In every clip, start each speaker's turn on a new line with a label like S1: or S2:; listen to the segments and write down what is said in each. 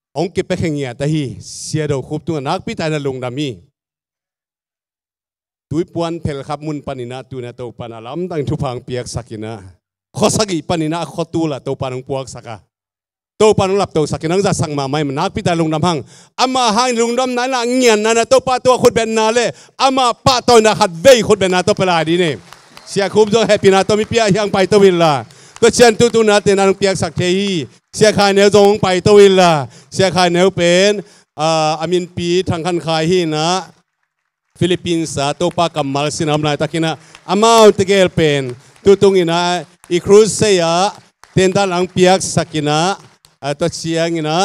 S1: องค์เก็บไปแข่งเงียแต่ฮีเสียดอกคุบตัวนักพิจารณาลงดามีตุยปวนเพลขับมุนปนินาตัวนาตัวปนาลำตั้งทุพังเปียกสักินะข้อสักิปนินาข้อตัวละตัวปานงปวกสักตัวปานงหลับตัวสักินังจะสั่งมาไม่มันนักพิจารณาลงดำหังอามาหังลงดำนั้นละเงียนนั่นตัวปาตัวคนเป็นนาเล่อามาปะตัวนักขัดเว้ยคนเป็นนาตัวเปล่าดีเนี่ยเสียคุบตัวแฮปปี้นาตัวมีเปียยังไปตัววิลล่าตัวเชียนตัวนาเตนังเปียกสักเทียเสียขายเนื้อจงไปตัววิลล่าเสียขายเนื้อเป็นอามินปีทางคันขายหินะฟิลิปปินส์ตัวปากำมัลสินามนายตะกินะอามาอุตเกลเป็นตัวตรงนี้นะอีครูเซียเต็นตาหลังเปียกสักินะตัวเชียงนะ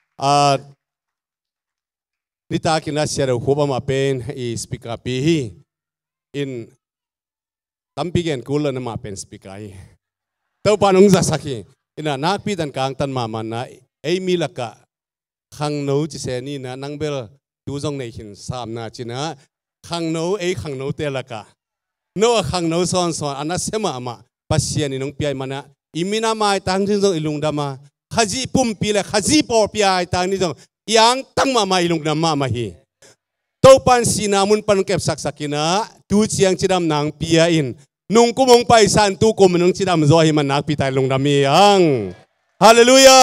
S1: นิตากินะเสียเราขบมาเป็นอีสปิกาปีอินตั้มปีเกนกูลนะมาเป็นสปิกาตัวปานุงจะสักอินะนักพิจารณาตันมามันนะเอมิลกะขังโนจิเซนีนะนังเบลดูจงในหินสามนาจินะขังโนขังโนเตลกะโนขังโนซ้อนอันนั้นเสมามาปัสเซียนี่น้องปีไอมันนะอิมินามาตั้งที่จงอิลุงดามาขจีปุ่มปีเลยขจีปอปีไอตั้งนี่จงยังตั้งมาอิลุงดามาฮีตัวปันสีนามุนปันเก็บสักนะดูเชียงจิดามนางปีไออินนุ่งกุมงไปสันตุกุมนุ่งจิดามจอยมันนักปีไตลุงดามียังฮาเลลูยา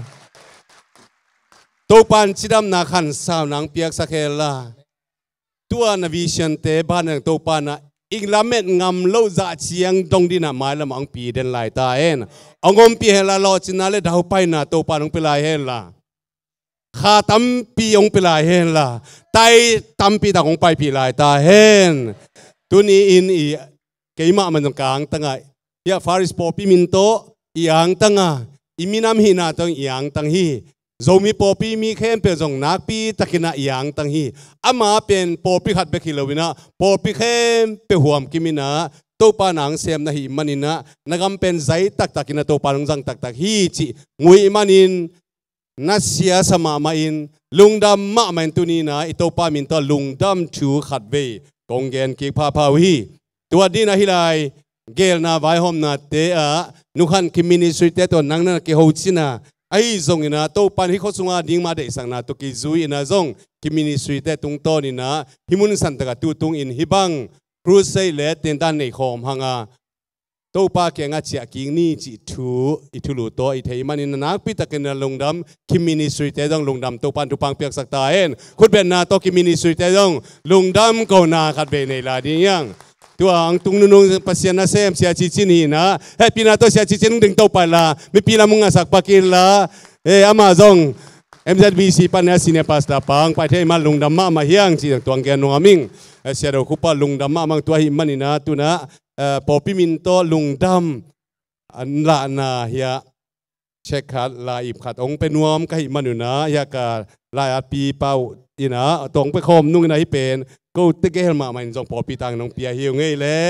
S1: ตัวปันจิดามนาขันสาวนางเปียกสักเฮล่าตัวนวิเชียนเตบ้านตัวปันอีกละเม็ดงำโลจะเชียงตรงดินหมายละมังปีเดินไหลตาเอ็นองค์ปีเฮล่าลอจินาเลดาวไปนะตัวปันองค์เปลายเฮล่าข้าตั้มปีองค์เปลายเฮล่าไตตั้มปีตาองค์ไปปีลายตาเฮนตัวนี้อินอีเกี่ยมามันตรงกลางตั้งไงยาฟาริสปอปีมินโตอีอังตั้งไงอิมินามฮีนาตั้งอีอังตั้งฮีโจมีปอปีมีเข้มเป็นจงนักปีตะกินะอีอังตั้งฮีอามาเป็นปอปีขัดเบคิโลวินะปอปีเข้มเป็นห่วมกิมินะตัวปานังเสียมนะฮีมันินะนักเป็นใจตักกินะตัวปานังจังตักฮีจิงุยมันินนัสเซียสมามาอินลุงดำมามันตุนีนะอิตัวปามินตัวลุงดำชูขัดเวกงเกนกิพาพาวีตัวดีนะฮิไลเกลนาไวฮอมนาเตอะนุขันคิมินิสุยเตตัวนังนั่นเกี่ยวชินะไอ้จงนะตัวปันที่เขาสุงาดิ่งมาได้สังนะตัวกิจุยนะจงคิมินิสุยเตตุงโตนี่นะฮิมุนสันตะกตุตุงอินฮิบังครูเซเลเตนตันในคอมฮังอาตัวปาเกงอาเจียกิงนี่จิทูอิทุลุโตอิเทมันอินนักพิตะกันลงดำคิมินิสุยเตจงลงดำตัวปันทุปังเปียกสักตาเอ็นคุณเป็นนาตัวคิมินิสุยเตจงลงดำก็นาขัดเบในลาดียังตัวอังตุงนุงปัสยานาเซมเสียจิจินีนะเฮ้ปีนาตัวเสียจิจินดึงตัวไปละไม่ปีละมุงอาสักปากิลละอามาจง MZBC ปัญญาสิเนปัสตาปังไปเทมาลุงดำมาเฮียงจีตัวเกนนงามิงเสียดอกคุปะลุงดำมังตัวหิมันนี่นะตัวนะปอปิมินโตลุงดำอันละนาเฮียเช็คขัดลายอิบขัดองเป็นนวมก็หิมันอยู่นะยากาลายปีเป่าอีนะตรงไปคมนุ่งนะให้เป็นก็ตะเกลมามันจงปอปีตังน้องเปียเฮียวไงแหละ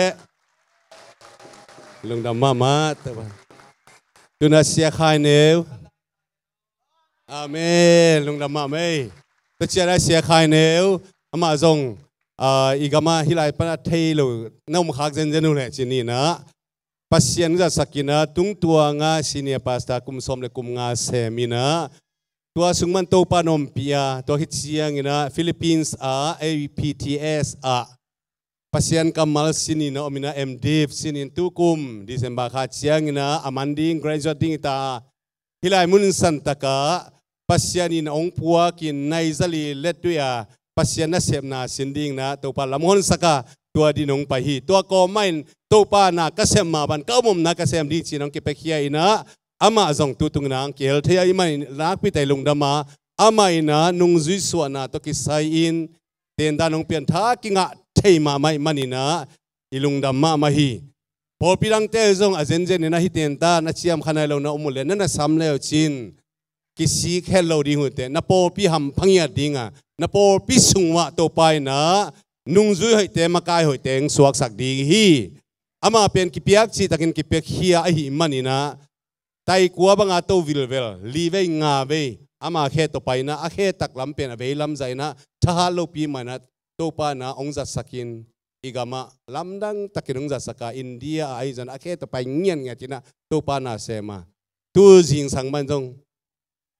S1: ลุงดำมาตัวน่ะเสียขายเนื้ออาเมนลุงดำมาไม่ตัวเชียร์เสียขายเนื้ออามาจงอีกมาฮิไลปนัดเทลูน้องขักเจนนู่นแหละจีนี่นะปัสยันจะสักกินะตุงตัวงาสิเนียปัสตาคุมสมเลคุมงาเซมินะตัวสุงมันตัวปานอมพิยาตัวฮิตเซียงนะฟิลิปปินส์APTS ปัสยันกัมมัลสินีนะอมินะMDivสินีตุกุมดิเซมบาขาเซียงนะอามันดิ้ง graduating ตาฮิไลมุนสันตะกะปัสยันอินองพัวกินในซาลีเล็ดด้วยปัสยันนะเสพนาสินดิ้งนะตัวปาละมอนสกาตัวดินงไปฮีตัวก็ไม่ตัวปานากเสมมาบันก็มุมนักเสมดีจีนองเก็บไปเคียอินะอามาจงตุตุงนางเกลเทียอิมันนักพิไตลงดามาอามาอินะนุงจุยสวนาตัวกิไซอินเต็นดานงเปลี่ยนท่ากิงะเทมาไม่มันอินะอิลงดามามาฮีพอพิลังเตจงอาเจนเจนนะฮิเต็นตานาเชียมขณะเราเนาะมุเลนั่นน่ะซ้ำแล้วจินกิสีแค่เราดีหุ่นเตนนับพอพิหำพังยาดิ้งนับพอพิสุงวะตัวไปนะนุ่งจุยให้เตมากายให้เตงสวกสักดีฮีอามาเป็นกิเปียกจีตะกินกิเปียกเฮียไอหิมันนี่นะไตกัวบังอาโตวิลเวลลีเวงาเวอามาแค่ตัวไปนะอาแค่ตักลำเป็นอเวลำใจนะถ้าเราปีมันนะตัวปานะองจัดสักินอีกามาลำดังตะกินองจัดสักอินเดียไอจันอาแค่ตัวไปเงียนไงจีนะตัวปานะเสมาตัวจิงสังมันจง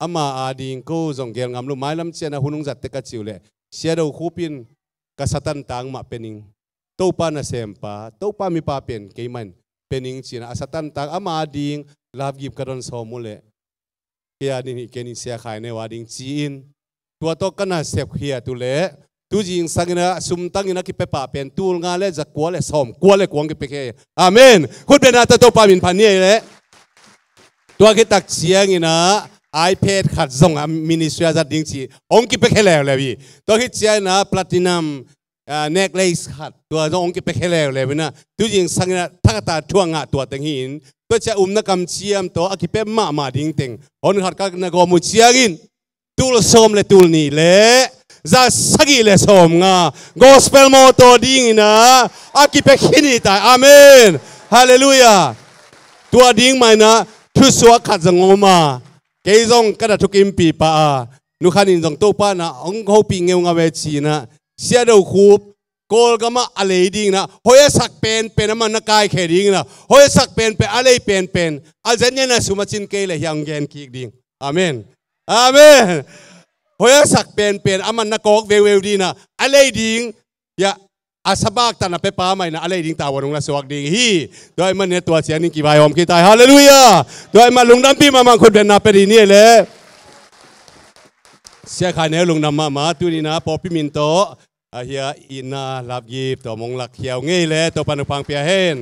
S1: อามาอาดิงกูส่งเกลงามลุไม้ลำเชียนะหุ่นงจัดเตกจิวเล่เสียดูคูปินกษัตริย์ต่างมาเป็นนิงตู้ปานะเซมปาตู้ปามีปาเป็นเกมันเป็นนิงจีนะกษัตริย์ต่างอามาดิงลาบกิบกระดอนสมุเล่เฮียนี่เกนิเสียขายในวาดิงจีนตัวโตกันนะเสียเฮียตุเล่ตูจิงสังนะสุมตังอินะกิเปปาเป็นตูลงาเล่จะกัวเล่สอมกัวเล่กวงกิเปเคอาเมนคุณเป็นอาตโตปามินพันนี่เล่ตัวกิตักเสียงอินะiPad ขัดส่งมินิสทรีจัดดิ้งชีองค์กิเปเคแล้วเลยพี่ตัวที่เจ้านะพลาตินัมnecklace ขัดตัวองค์กิเปเคแล้วเลยพี่นะตัวจริงสังนะทักตาทั่วงะตัวตั้งหินตัวเจ้านักกำเชียมตัวกิเปมาดิ้งเต็งอนขัดกันนักมุเชียกินตูลสมเลยตูลนี่เลยจะสักิเลยสมงา gospel โมตัวดิ้งนะกิเปคินี่ตายอาเมนฮาเลลูยาตัวดิ้งไม่นะทุสวขัดจะงมาเกยจงกระดาษทุกิมปีป้านุขันินจงโตป้านะองเขาปีเงวงาเวชีนะเสียดูคูบโกลก็มาอะไรดิ้งนะหอยสักเป็นมันนักกายแค่ดิ้งนะหอยสักเป็นอะไรเป็นอาจจะเนี่ยนะสุมาชินเกลยังเกนคิกดิ้งอาเมนอาเมนหอยสักเป็นมันนักกอกเวลดีนะอะไรดิ้งอย่าอาสบักตันไปป้าไม่นะอะไรดิ้งตาวันลงละสวักดิ้งฮีโดยมันเนี่ยตัวเสียงนี่กี่ใบอมกี่ตายฮาเลลูยาโดยมันลุงน้ำพี่มามังคนเป็นนาเป็นนี่เลยเสียขาเนี่ยลุงน้ำมาตัวนี้นะพอพิมินโตเฮียอินาลับยีบตัวมงหลักเขียวงี้เลยตัวปนุพังเปียเฮน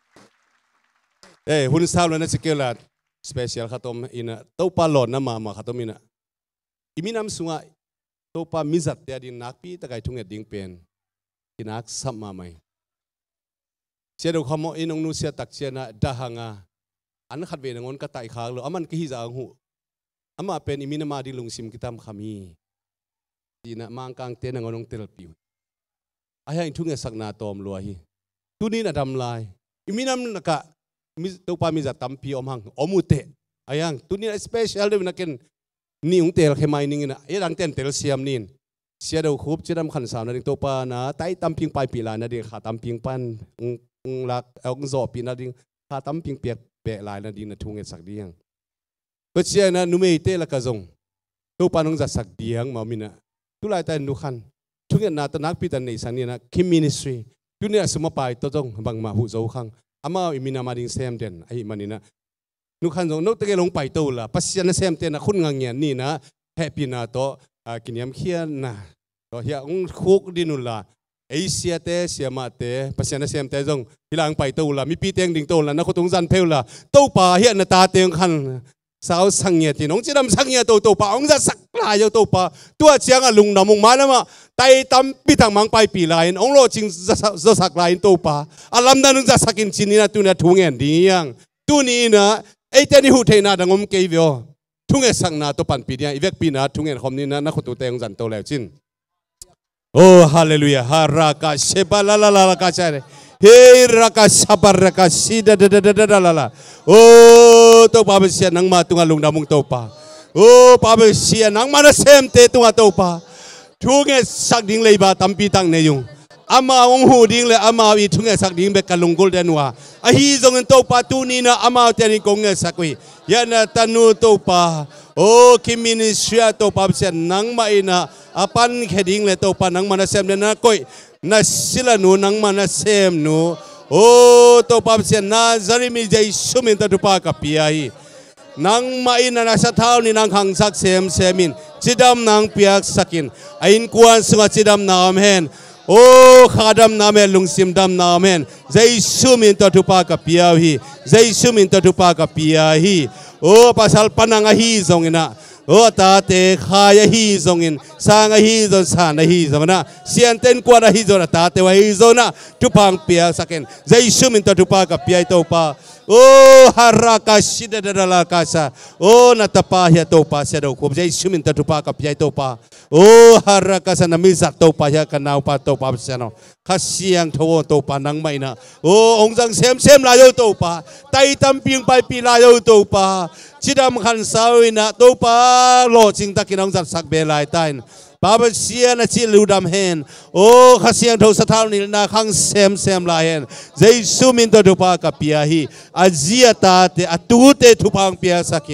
S1: หุ่นสาวเลยนะสกิลล์สเปเชียลข้าต้มอินะตัวปลาหลอดน้ำมาข้าต้มอินะอิมิน้ำสุงะตัวปลามิจัดเดียดินนักปีตะไคทุ่งเอ็ดดิ้งเป็นอินักสัมมาไม่เสียดูขโมยนงนูเสียตักเสียนะดาหังอันขัดเวนังอนก็ไต่ขางเลยมันกี่จางหูมาเป็นอิมินามาดิลุงซิมกิตามขมีดีนะมังกังเตนังอนงเตลปิวไอ้ยังทุ่งเงินสักนาตอมลัวฮีตุนี้นะดำลายอิมินามนักมิตัวปามิจัดตัมพีอมหังอมุเตไอ้ยังตุนี้สเปเชียลเลยนักเก็นนี่องเตลเข้ามาอินิงนะไอ้ดังเต้นเตลเซียมนินเสียดูคูบจะทำขันสาวนั่นตัวปานะไต่ตัมพิงไปปีลายนั่นเองขาตัมพิงปันลักจอบปีนั่นเองขาตัมพิงเปียกเปะลายนั่นเองนะทุ่งเงินสักดียังก็เชื่อนะนุ่มเอเตละกะจงตัวปานงจะสักดียังมามินะตุลายแต่นุขันทุกอย่างนาตนักพิจารณาสันนี่นะคิมมินิสทรีตุเนี่ยสมไปตัวจงบางมาหูเจ้าขังอามาอิมินามาดิงเซมเดนไอ้มันนี่นะนุขันจงนุตะเกลงไปตัวละปัสยานเซมเดนนะคุณงังเงียนนี่นะแฮปปี้นะโตกินยำเขียนนะโตเฮียคุกดินุละเอเชียเตเสียมาเตปัสยานเซมเตจงที่หลังไปตัวละมีปีเตียงดิ่งตัวละนะเขาตรงจันเพลละตัวป่าเฮียนตาเตียงขันสาวสังเกตที่น้องจีดำสังเกตตัวป่าองจะสักลายตัวป่าตัวเชียงลุงน้ำมงมาแล้วมาไต่ตำปีทางมังไปปีลายองโลจิงจะสักลายตัวป่าอาลัมนั้นจะสักินชินีนะตัวเนี่ยทุ่งเงินดียังตัวนี้นะไอ้เจ้านี่หูเทน่าดังอมเกยวิโอทุ่งเงินสังนาตัวปันปีเดียอีเวกปีนะทุ่งเงินคอมนี้นะนักขุดตัวเตงจันโตแล้วจินโอ้ฮาเลลูยาฮาราคาเชบาลาลาลาคาเชเรเฮรักษาบารักษาดาลาโอ้ตัวป้าเสียนังมาตุงลุงดามุงตัวป้าโอ้ป้าเสียนังมาเซมเตตุงตัวป้าทุกเงสักดิ่งเลยบ้าตั้มปีตั้งเนยุงอามาองหูดิ่งเลยอามาอีทุกเงสักดิ่งเบกันลุงกุลเดนัวอาฮีจงตัวป้าตูนี่นะอามาเตนิกงเงสักวียันตันูตัวป้าโอ้คิมินิสเซียตัวป้าเสียนังมาอินะอาปันแค่ดิ่งเลยตัวป้านังมาเซมเดนะก้อยna sila nu nang mana sem nu o to pap sian na zarimi jai sumin ta dupa ka piai nang mai na sa thau ni nang hang sak semin chidam nang piak sakin ain kuan sunga chidam nam hen o khadam nam hen lungsim dam nam hen jai sumin ta dupa ka piai jai sumin ta dupa ka piai o pasal pananga hi zonginaโอ้ตาเตขายฮีจงอินสร้างฮีจงสานฮีจงนะเสียนเต้นกว่าฮีจงนะตาเตว่าฮีจงนะทุพังเปียสักเอ็นใจชุ่มอินตัวทุปากับเปียตัวปาโอ้ฮาราคาชิดดาลาคาซาโอ้นัตปาเฮียตัวปาเสียดอกใจชุ่มอินตัวทุปากับเปียตัวปาโอ้ฮาราคาซานามิจักตัวปาเฮียกันนาวปาตัวปาเสียนข้าเสียงทวตัวปานังไม่นะโอ้องจังเซมลายตัวปาไต่ตำเพียงไปปีลายตัวปาชิดำขันสาวินะตัวปาโลจิงตะกินองจัดสักเบลายตายปาเบเสียนะชิลูดำเฮนโอ้ข้าเสียงทศเท่านี้นะขังเซมลายเฮนใจซุมินตัวทุปากับเปียฮีอาเจียตาเตอตูเตทุพังเปียสักิน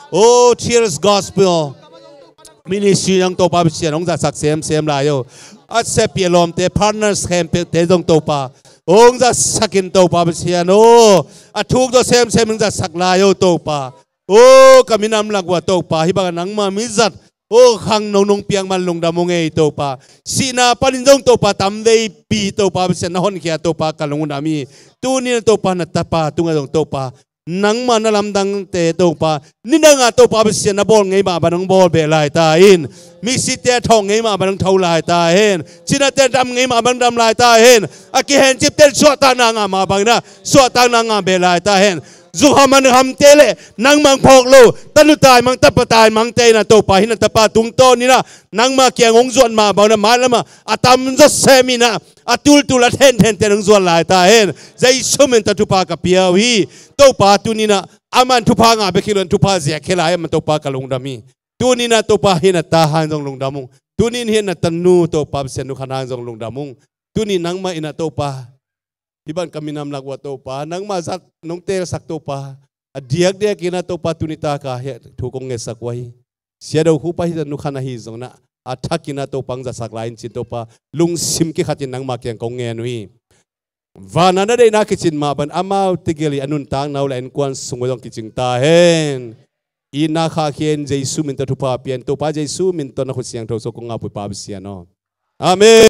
S1: Oh, cheers gospel. Ministry yang topa bisian ong za sak sem la yo. At se pielom te partners hem te dong topa. Ong za sakin topa bisian oh. Atuk do sem ong za sak la yo topa. Oh, kami nam lagwa topa hibaga nang ma mizat. Oh, hang nong piang man lung damong e topa. Sina palinjong topa tamdei pi topa bisian nahon kia topa kalungun ami. Tu ni topa na tapa tunga dong topa. Nang man alamdang te topa nina nga topa bisian na bol ngay ma banang bol be lai ta in misi te thong ngay ma banang thau lai ta hen sina te dam ngay ma banang dam lai ta hen aki hen chip tel swata na nga ma bang na swata na nga be lai ta hen zu haman ham tele nang mang phok lo tanu tai mang tapatai mang te na topa hin tapa tung to ni na nang ma kyang ong zon ma bang na ma lama atam zo semina atul tulat hen te nang zon lai ta hen zai sumen ta tupa ka piawi topa tu ni na aman tupa nga bekilon tupa zia kelai man topa ka lungdami tu ni na topa hin ta han jong lungdamung tu ni hin na tanu topa sen nu khanang jong lungdamung tu ni nang ma ina topa iban kami nam lagwa topa nang mazat nong tel sak topa adiak dia kina topa tunita ka thukong nge sakwai siado hupa hi nu khana hi zong na athak kina topang za sak lain chin topa lung sim ki khatin nang ma kyang kong nge nui vana na dei na kichin ma ban amau tigeli anun tang nau len kwan sungolong kiching ta hen ina kha khen jesu min ta thupa pian topa jesu min to na khusiang tho so ko nga pu pa bisiano amen.